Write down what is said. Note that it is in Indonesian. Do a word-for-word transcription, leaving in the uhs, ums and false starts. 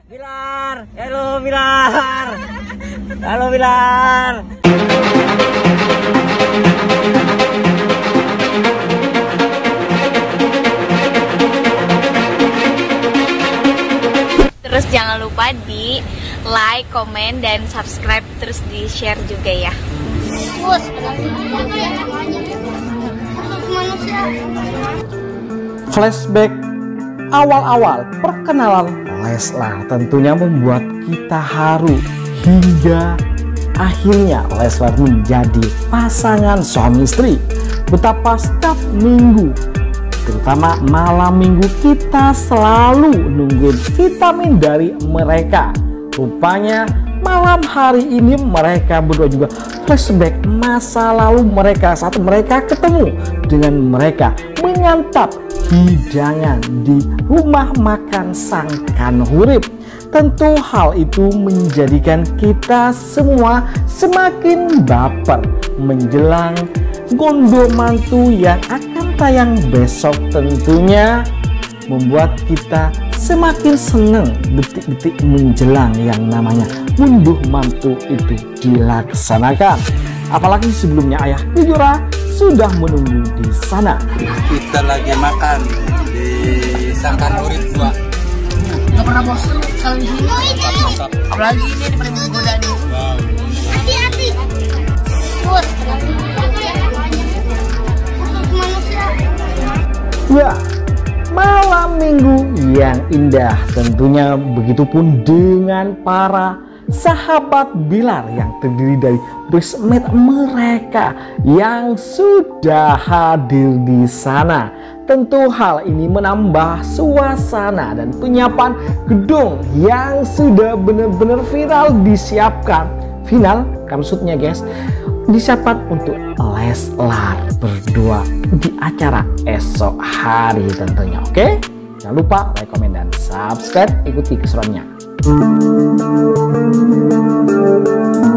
Bilar, halo Bilar, halo Bilar. Terus jangan lupa di like, komen, dan subscribe, terus di share juga ya. Flashback awal-awal perkenalan Leslar tentunya membuat kita haru hingga akhirnya Leslar menjadi pasangan suami istri. Betapa setiap minggu, terutama malam minggu, kita selalu nungguin vitamin dari mereka. Rupanya malam hari ini mereka berdua juga flashback masa lalu mereka saat mereka ketemu dengan mereka menyantap hidangan di rumah makan Sang Kanhurip. Tentu hal itu menjadikan kita semua semakin baper menjelang Gondo Mantu yang akan tayang besok, tentunya membuat kita semakin senang detik-detik menjelang yang namanya unduh mantu itu dilaksanakan. Apalagi sebelumnya Ayah Kejora sudah menunggu di sana. Kita lagi makan di Sang Kanhurip dua. Gak pernah bosan kalau di sini. Apalagi ini ada pada menggoda nih. Wow. Hati-hati. Bos. Ya, malam minggu yang indah tentunya, begitupun dengan para sahabat Bilar yang terdiri dari bridesmaid mereka yang sudah hadir di sana. Tentu hal ini menambah suasana dan penyiapan gedung yang sudah benar-benar viral disiapkan. Final maksudnya guys, disiapkan untuk Leslar berdua di acara esok hari tentunya. Oke, jangan lupa like, komen, dan subscribe. Ikuti keseruannya.